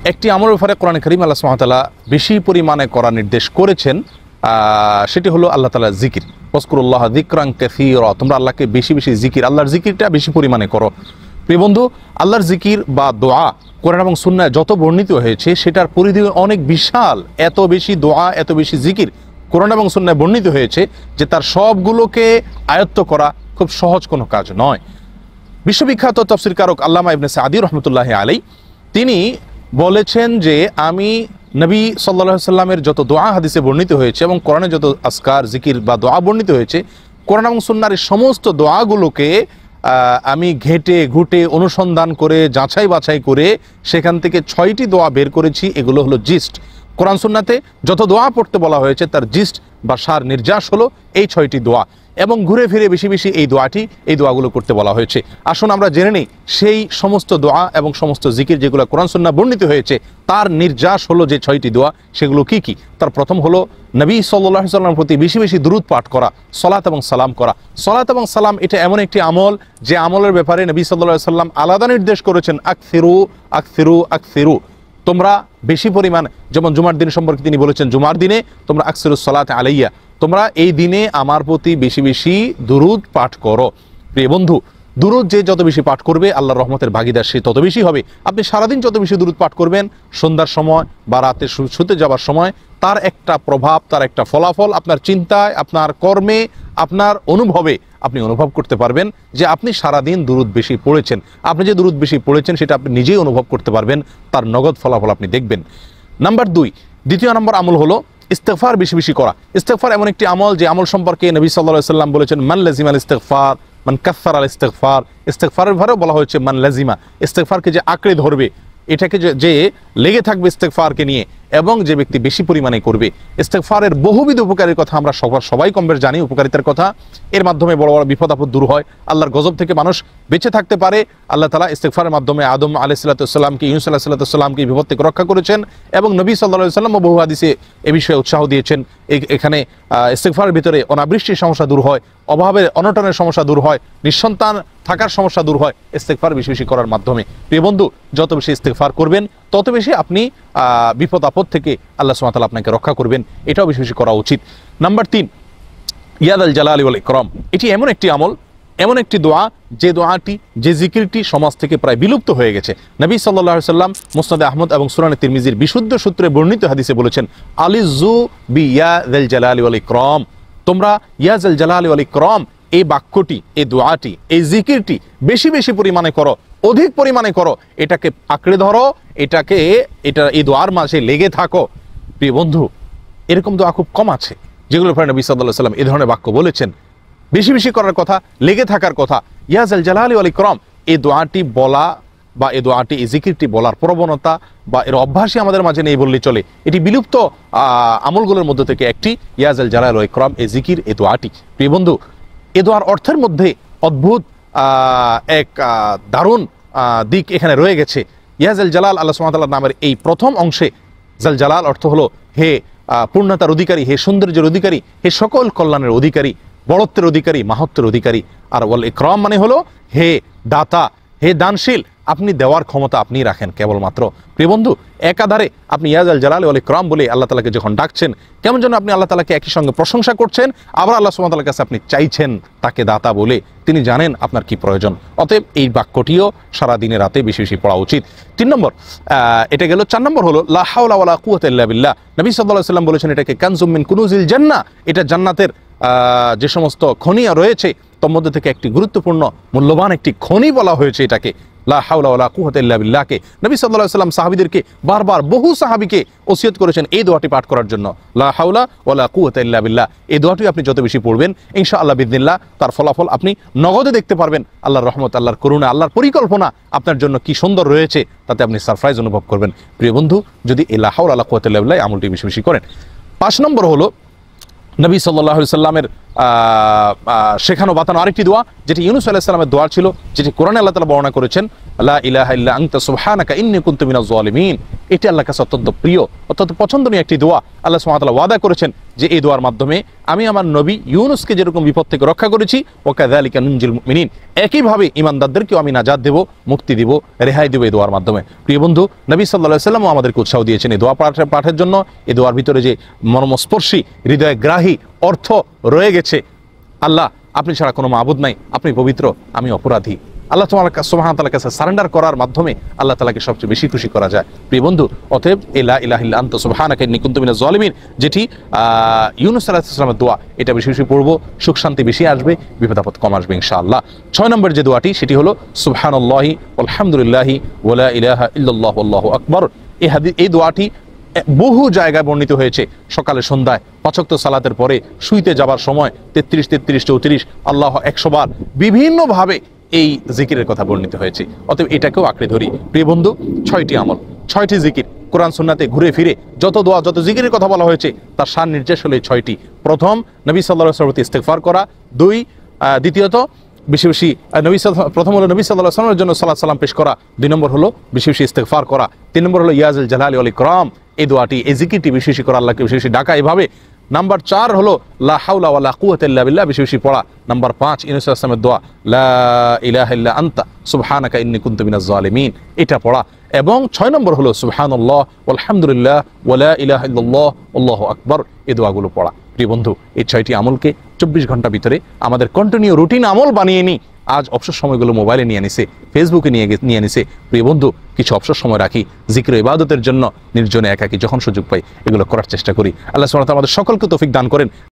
একটি আমলের ব্যাপারে কোরআনে কারীম আল্লাহ সুবহানাহু ওয়া তাআলা বেশি পরিমাণে করার নির্দেশ করেছেন, সেটি হলো আল্লাহ তাআলার জিকির। ওয়াজকুরুল্লাহ যিকরান কাসীরা, তোমরা আল্লাহকে বেশি বেশি জিকির, আল্লাহর জিকিরটা বেশি পরিমাণে করো। প্রিয় বন্ধু, আল্লাহর জিকির বা দোয়া কোরআন এবং সুন্নাহয় যত বর্ণিত হয়েছে সেটার পরিধি অনেক বিশাল। এত বেশি দোয়া, এত বেশি জিকির কোরআন এবং সুন্নাহয় বর্ণিত হয়েছে যে তার সবগুলোকে আয়ত্ত করা খুব সহজ কোনো কাজ নয়। বিশ্ববিখ্যাত তাফসীরকারক আল্লামা ইবনে সাঈদী রাহমাতুল্লাহি আলাইহি তিনি বলেছেন যে আমি নবী সাল্লাল্লাহু আলাইহি সাল্লামের যত দোয়া হাদিসে বর্ণিত হয়েছে এবং কোরআনে যত আজকার জিকির বা দোয়া বর্ণিত হয়েছে, কোরআন এবং সুন্নাহর সমস্ত দোয়াগুলোকে আমি ঘেটে ঘুটে অনুসন্ধান করে যাচাই বাছাই করে সেখান থেকে 6টি দোয়া বের করেছি। এগুলো হলো জিস্ট। কোরআন সুন্নাতে যত দোয়া পড়তে বলা হয়েছে তার জিস্ট বা সার নির্যাস হলো এই 6টি দোয়া, এবং ঘুরে ফিরে বেশি বেশি এই দোয়াগুলো করতে বলা হয়েছে। আসুন আমরা জেনে নিই সেই সমস্ত দোয়া এবং সমস্ত জিকির যেগুলো কোরআন সুন্নাহ বর্ণিত হয়েছে তার নির্যাস হলো যে 6টি দোয়া, সেগুলো কি কি। তার প্রথম হলো নবী সাল্লাল্লাহু আলাইহি ওয়াসাল্লামের প্রতি বেশি বেশি দুরূদ পাঠ করা, সালাত এবং সালাম করা। সালাত এবং সালাম এটা এমন একটি আমল যে আমলের ব্যাপারে নবী সাল্লাল্লাহু আলাইহি ওয়াসাল্লাম আলাদা নির্দেশ করেছেন, আকসিরু আকসিরু আকসিরু, তোমরা বেশি পরিমাণ, যেমন জুমার দিন সম্পর্কে তিনি বলেছেন জুমার দিনে তোমরা আকসিরুস সালাত আলাইয়া, তোমরা এই দিনে আমার প্রতি বেশি বেশি দুরূদ পাঠ করো। প্রিয় বন্ধু, দুরূদ যে যত বেশি পাঠ করবে আল্লাহর রহমতের ভাগীদার সে তত বেশি হবে। আপনি সারাদিন যত বেশি দুরূদ পাঠ করবেন, সন্ধ্যার সময় বা রাতে শুতে যাবার সময় তার একটা প্রভাব, তার একটা ফলাফল আপনার চিন্তায়, আপনার কর্মে, আপনার অনুভবে আপনি অনুভব করতে পারবেন যে আপনি সারাদিন দুরূদ বেশি পড়েছেন। আপনি যে দুরূদ বেশি পড়েছেন সেটা আপনি নিজেই অনুভব করতে পারবেন, তার নগদ ফলাফল আপনি দেখবেন। নাম্বার 2, দ্বিতীয় নম্বর আমল হলো ইস্তেগফার বেশি বেশি করা। ইস্তেগফার এমন একটি আমল যে আমল সম্পর্কে নবী সাল্লাল্লাহু আলাইহি ওয়াসাল্লাম বলেছেন মান লাজিমাল ইস্তেগফার মান কাসসারাল ইস্তেগফার। ইস্তেগফারের ব্যাপারেও বলা হয়েছে মান লাজিমা, ইস্তেগফারকে যে আঁকড়ে ধরবে, এটাকে যে লেগে থাকবে ইস্তেগফারকে নিয়ে, এবং যে ব্যক্তি বেশি পরিমাণে করবে। ইস্তেগফারের বহুবিধ উপকারের কথা আমরা সবাই কম বেশ জানি, উপকারিতার কথা। এর মাধ্যমে বড় বড় বিপদ আপদ দূর হয়, আল্লাহর গজব থেকে মানুষ বেঁচে থাকতে পারে। আল্লাহ তাআলা ইস্তেগফারের মাধ্যমে আদম আলাইহিস সালাতুসাল্লামকে, ইউনূস আলাইহিস সালাতুসাল্লামকে বিপদ থেকে রক্ষা করেছেন, এবং নবী সাল্লাল্লাহু আলাইহি ওয়াসাল্লাম বহু হাদিসে এ বিষয়ে উৎসাহ দিয়েছেন। এখানে ইস্তেগফারের ভিতরে অনাবৃষ্টির সমস্যা দূর হয়, অভাবের অনটনের সমস্যা দূর হয়, নিঃসন্তান থাকার সমস্যা দূর হয় ইস্তেগফার বেশি বেশি করার মাধ্যমে। প্রিয় বন্ধু, যত বেশি ইস্তেগফার করবেন তত বেশি আপনি বিপদ আপদ থেকে আল্লাহ সুবহানাহু ওয়া তাআলা আপনাকে রক্ষা করবেন, এটাও বেশি বেশি করা উচিত। নাম্বার 3, ইয়াদাল জালালি ওয়াল ইকরাম। এটি এমন একটি আমল, এমন একটি দোয়া যে দোয়াটি, যে জিকিরটি সমাজ থেকে প্রায় বিলুপ্ত হয়ে গেছে। নবী সাল্লাল্লাহু আলাইহি ওয়াসাল্লাম মুসনাদে আহমদ এবং সুনানে তিরমিজির বিশুদ্ধ সূত্রে বর্ণিত হাদিসে বলেছেন আলিজু বি ইয়াদাল জালালি ওয়াল ইকরাম, তোমরা ইয়াদাল জালালি ওয়াল ইকরাম এই বাক্যটি, এই দোয়াটি, এই জিকিরটি বেশি বেশি পরিমাণে করো, অধিক পরিমাণে করো, এটাকে আঁকড়ে ধরো, এই দোয়ার মাঝে লেগে থাকো। প্রিয় বন্ধু, এরকম দোয়া খুব কম আছে যেগুলো পরে নবী সাল্লাল্লাহু আলাইহি ওয়াসাল্লাম এই ধরনের বাক্য বলেছেন। বেশি বেশি করার কথা, লেগে থাকার কথা। ইয়াজাল জালালি ওয়াল ইকরাম এই দোয়াটি বলা বা এই দোয়াটি, এই জিকিরটি বলার প্রবণতা বা এর অভ্যাসই আমাদের মাঝে নেই বললেই চলে। এটি বিলুপ্ত আমলগুলোর মধ্যে থেকে একটি, ইয়াজাল জালাল ওয়াল ইকরাম, এই জিকির, এই দোয়াটি। প্রিয় বন্ধু, এ দোয়ার অর্থের মধ্যে অদ্ভুত এক দারুণ দিক এখানে রয়ে গেছে। ইয়াজাল জালাল, আল্লাহ সুবহানাহু ওয়া তাআলার নামের এই প্রথম অংশে জাল জালাল অর্থ হলো হে পূর্ণতার অধিকারী, হে সৌন্দর্যের অধিকারী, হে সকল কল্যাণের অধিকারী, বড়ত্বের অধিকারী, মাহাত্মের অধিকারী। আর ওয়াল ইকরাম মানে হলো হে দাতা, হে দানশীল, আপনি দেওয়ার ক্ষমতা আপনিই রাখেন কেবলমাত্র। প্রিয় বন্ধু, একাধারে আপনি ইয়াজাল জালাল ওয়াল ইকরাম বলে আল্লাহ তাআলাকে যখন ডাকছেন, কেমন যেন আপনি আল্লাহ তাআলাকে একই সঙ্গে প্রশংসা করছেন, আবার আল্লাহ সুবহানাহু ওয়া তাআলার কাছে আপনি চাইছেন তাকে দাতা বলে। তিনি জানেন আপনার কি প্রয়োজন। অতএব এই বাক্যটিও সারা দিনে রাতে বেশি বেশি পড়া উচিত। 3 নম্বর, এটা গেল। 4 নম্বর হলো লা হাওলা ওয়ালা কুওয়াতা ইল্লা বিল্লাহ। নবী সাল্লাল্লাহু আলাইহি ওয়াসাল্লাম বলেছেন এটাকে কানজুম মিন কুনুজিল জান্নাহ, এটা জান্নাতের যে সমস্ত খনি রয়েছে তার মধ্যে থেকে একটি গুরুত্বপূর্ণ মূল্যবান একটি খনি বলা হয়েছে এটাকে, লা হাওলা ওয়ালা কুওয়াতা ইল্লা বিল্লাহকে। নবী সাল্লাল্লাহু আলাইহি ওয়াসাল্লাম সাহাবীদেরকে বারবার, বহু সাহাবীকে ওসিয়ত করেছেন এই দোয়াটি পাঠ করার জন্য, লা হাওলা ওয়ালা কুওয়াতা ইল্লা বিল্লাহ। এই দোয়াটি আপনি যত বেশি পড়বেন ইনশাআল্লাহ বিইذনিল্লাহ তার ফলাফল আপনি নগদে দেখতে পারবেন। আল্লাহর রহমত, আল্লাহর করুণা, আল্লাহর পরিকল্পনা আপনার জন্য কি সুন্দর রয়েছে তাতে আপনি সারপ্রাইজ অনুভব করবেন। প্রিয় বন্ধু, যদি এই লা হাওলা ওয়ালা কুওয়াতা ইল্লা বিল্লাহ আমলটি বেশি বেশি করেন। 5 নম্বর হলো নবী সাল্লাল্লাহু আলাইহি ওয়াসাল্লামের শেখানো বাতানো আরেকটি দোয়া, যেটি ইউনূস আলাইহিস সালামের দোয়া ছিল, যেটি কোরআনে আল্লাহ তাআলা বর্ণনা করেছেন, লা ইলাহা ইল্লা আনতা সুবহানাকা ইন্নী কুনতু মিনাজ জালিমিন। এটি আল্লাহর কাছে অত্যন্ত প্রিয়, অত্যন্ত পছন্দনীয় একটি দোয়া। আল্লাহ সুবহানাহু ওয়া তাআলা ওয়াদা করেছেন যে এই দোয়ার মাধ্যমে আমি আমার নবী ইউনূসকে যেরকম বিপদ থেকে রক্ষা করেছি, ওয়া কাযালিকা নুনজিল মুমিনিন, একইভাবে ঈমানদারদেরকেও আমি নাজাত দেব, মুক্তি দেব, রেহাই দেব এই দোয়ার মাধ্যমে। প্রিয় বন্ধু, নবী সাল্লাল্লাহু আলাইহি ওয়াসাল্লামও আমাদেরকে উৎসাহ দিয়েছেন এই দোয়া পাঠের জন্য। এই দোয়ার ভিতরে যে মর্মস্পর্শী, হৃদয়গ্রাহী অর্থ রয়ে গেছে, আল্লাহ আপনি ছাড়া কোনো মাবুদ নাই, আপনি পবিত্র, আমি অপরাধী। আল্লাহ সুবহানাহু ওয়া তাআলার কাছে সারেন্ডার করার মাধ্যমে আল্লাহ তাআলাকে সবচেয়ে বেশি খুশি করা যায়। প্রিয় বন্ধু, অতএব লা ইলাহা ইল্লা আনতা সুবহানাকা ইন্নী কুনতু মিনাজ জালিমিন, যেটি ইউনূস আলাইহিস সালামের দোয়া, এটা বেশি বেশি পড়বো, সুখ শান্তি বেশি আসবে, বিপদ আপদ কম আসবে ইনশাআল্লাহ। 6 নম্বর যে দোয়াটি সেটি হলো সুবহানাল্লাহি ওয়ালহামদুলিল্লাহি ওয়া লা ইলাহা ইল্লাল্লাহু আল্লাহু আকবার। এই দোয়াটি বহু জায়গায় বর্ণিত হয়েছে। সকালে সন্ধ্যায় 5 ওয়াক্ত সালাতের পরে শুইতে যাবার সময় 33, 33, 34 আল্লাহ 100 বার বিভিন্নভাবে এই জিকিরের কথা বর্ণিত হয়েছে। অতএব এটাকেও আঁকড়ে ধরি। প্রিয় বন্ধু, 6টি আমল, 6টি জিকির, কোরআন সুন্নাতে ঘুরে ফিরে যত দোয়া, যত জিকিরের কথা বলা হয়েছে তার সার নির্দেশ হলো এই 6টি। প্রথম, নবী সাল্লাল্লাহু আলাইহি ওয়াসাল্লামের প্রতি ইস্তেগফার করা। দ্বিতীয়ত, বেশি বেশি প্রথম হলো নবী সাল্লাল্লাহু আলাইহি ওয়াসাল্লামের জন্য সালাত সালাম পেশ করা। 2 নম্বর হলো বেশি বেশি ইস্তেগফার করা। 3 নম্বর হলো ইয়াজুল জালালি ওয়াল ইকরাম, এই দোয়াটি, এই জিকিরটি বেশি বেশি করা, আল্লাহকে বেশি বেশি ডাকা এভাবে। নাম্বার 4 হলো লা হাওলা ওয়ালা কুওয়াতা ইল্লা বিল্লাহ, বেশি বেশি পড়া। নাম্বার 5 ইউনূস আলাইহিস সালামের দোয়া, লা ইলাহা ইল্লা আনতা সুবহানাকা ইন্নী কুনতু মিনাজ জালিমিন, এটা পড়া। এবং 6 নম্বর হলো সুবহানাল্লাহ ওয়ালহামদুলিল্লাহ ওয়া লা ইলাহা ইল্লাল্লাহ আল্লাহু আকবার, এই দোয়াগুলো পড়া। প্রিয় বন্ধু, এই 6টি আমলকে 24 ঘন্টা ভিতরে আমাদের কন্টিনিউ রুটিন আমল বানিয়ে নিই। আজ অবসর সময়গুলো মোবাইলে নিয়ে নিছে, ফেসবুকে নিয়ে নিছে। প্রিয় বন্ধু, কিছু অবসর সময় রাখি জিকির ইবাদতের জন্য, নির্জনে একাকী যখন সুযোগ পাই এগুলো করার চেষ্টা করি। আল্লাহ সুবহানাহু ওয়া তাআলা আমাদের সকলকে তৌফিক দান করেন